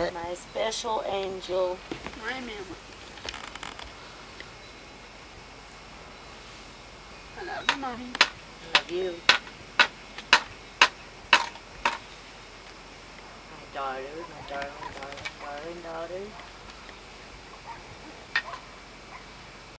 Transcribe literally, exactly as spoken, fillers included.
it. My special angel. My mama. I love you, Mommy. I love you. My daughter, my darling, darling, darling daughter.